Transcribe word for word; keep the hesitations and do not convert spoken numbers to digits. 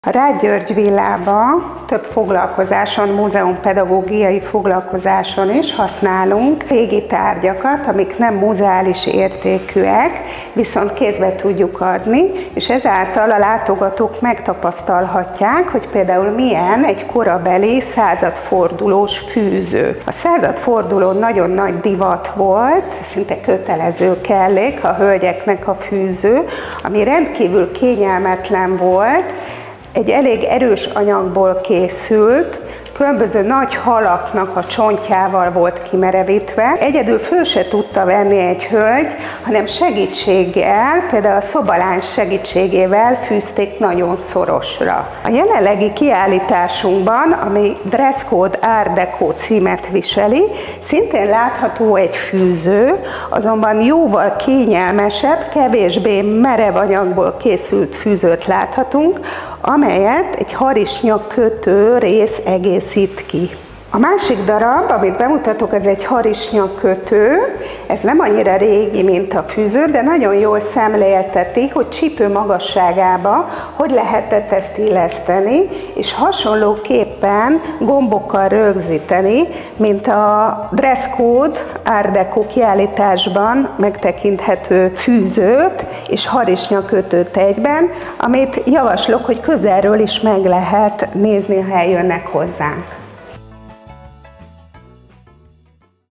A Rád György villában több foglalkozáson, múzeumpedagógiai foglalkozáson is használunk régi tárgyakat, amik nem muzeális értékűek, viszont kézbe tudjuk adni, és ezáltal a látogatók megtapasztalhatják, hogy például milyen egy korabeli századfordulós fűző. A századfordulón nagyon nagy divat volt, szinte kötelező kellék a hölgyeknek a fűző, ami rendkívül kényelmetlen volt. Egy elég erős anyagból készült, különböző nagy halaknak a csontjával volt kimerevítve. Egyedül föl se tudta venni egy hölgy, hanem segítséggel, például a szobalány segítségével fűzték nagyon szorosra. A jelenlegi kiállításunkban, ami Dress Code Art Deco címet viseli, szintén látható egy fűző, azonban jóval kényelmesebb, kevésbé merev anyagból készült fűzőt láthatunk, amelyet egy harisnya kötő rész egészít ki. A másik darab, amit bemutatok, ez egy harisnya kötő, ez nem annyira régi, mint a fűző, de nagyon jól szemlélteti, hogy csípő magasságába hogy lehetett ezt illeszteni, és hasonlóképpen gombokkal rögzíteni, mint a Dress Code Art Deco kiállításban megtekinthető fűzőt és harisnya kötőt egyben, amit javaslok, hogy közelről is meg lehet nézni, ha eljönnek hozzánk.